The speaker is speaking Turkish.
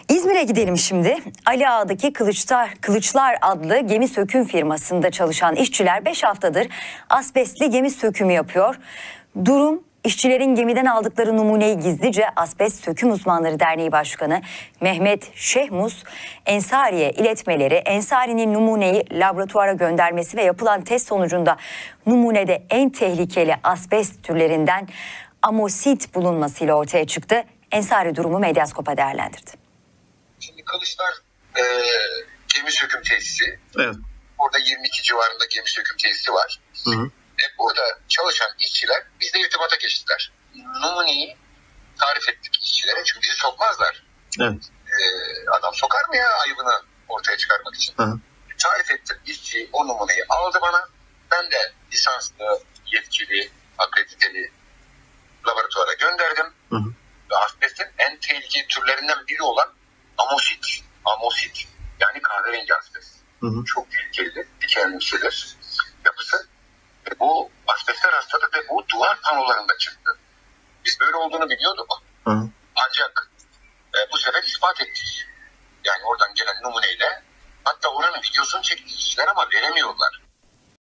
İzmir'e gidelim şimdi. Ali Ağa'daki Kılıçlar adlı gemi söküm firmasında çalışan işçiler 5 haftadır asbestli gemi sökümü yapıyor. Durum, işçilerin gemiden aldıkları numuneyi gizlice Asbest Söküm Uzmanları Derneği Başkanı Mehmet Şehmus Ensari'ye iletmeleri, Ensari'nin numuneyi laboratuvara göndermesi ve yapılan test sonucunda numunede en tehlikeli asbest türlerinden amosit bulunmasıyla ortaya çıktı. Ensari durumu Medyaskop'a değerlendirdi. Şimdi Kılıçlar gemi söküm tesisi. Evet. Orada 22 civarında gemi söküm tesisi var. Hı hı. Orada çalışan işçiler bizle irtibata geçtiler. Numuneyi tarif ettik işçilere çünkü bizi sokmazlar. Evet. Adam sokar mı ya ayıbını ortaya çıkarmak için? Hı hı. Tarif ettim. İşçi o numuneyi aldı bana. Ben de lisanslı, yetkili, akrediteli laboratuvara gönderdim. Hı hı. Ve asbestin en tehlikeli türlerinden biri olan amosit yani kahverengi asbest. Hı hı. Çok tehlikelidir, dikenlimsidir yapısı. Ve bu asbestler hastalığı ve bu duvar panolarında çıktı. Biz böyle olduğunu biliyorduk. Hı hı. Ancak bu sefer ispat ettik. Yani oradan gelen numuneyle, hatta oranın videosunu çekti işçiler ama veremiyorlar.